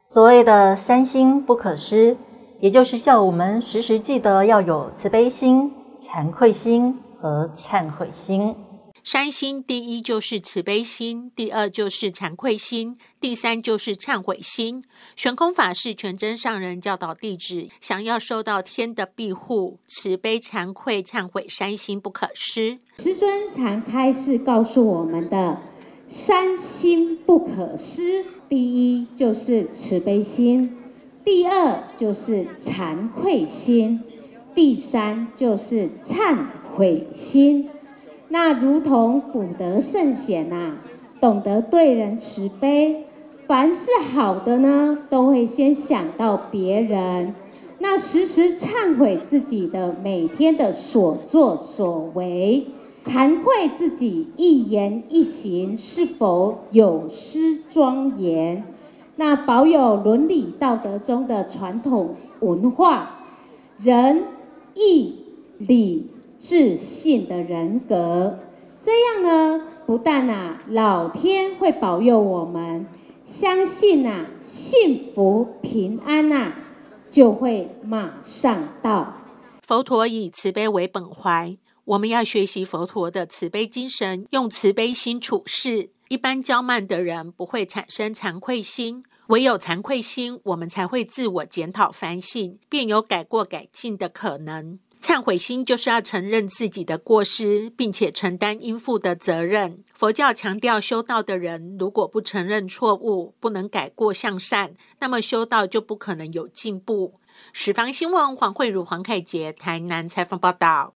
所谓的三心不可失，也就是叫我们时时记得要有慈悲心、惭愧心和忏悔心。 三心第一就是慈悲心，第二就是惭愧心，第三就是忏悔心。玄空法师全真上人教导弟子，想要受到天的庇护，慈悲、惭愧、忏悔三心不可失。 师尊常开示告诉我们的三心不可失，第一就是慈悲心，第二就是惭愧心，第三就是忏悔心。那如同古德圣贤懂得对人慈悲，凡是好的呢，都会先想到别人，那时时忏悔自己的每天的所作所为，惭愧自己一言一行是否有失庄严，那保有伦理道德中的传统文化，仁义礼智信的人格，这样呢，不但老天会保佑我们，相信幸福平安就会马上到。 佛陀以慈悲为本怀，我们要学习佛陀的慈悲精神，用慈悲心处事。一般骄慢的人不会产生惭愧心，唯有惭愧心，我们才会自我检讨反省，便有改过改进的可能。忏悔心就是要承认自己的过失，并且承担应负的责任。佛教强调修道的人如果不承认错误，不能改过向善，那么修道就不可能有进步。十方新闻黄慧茹、黄凯杰台南采访报道。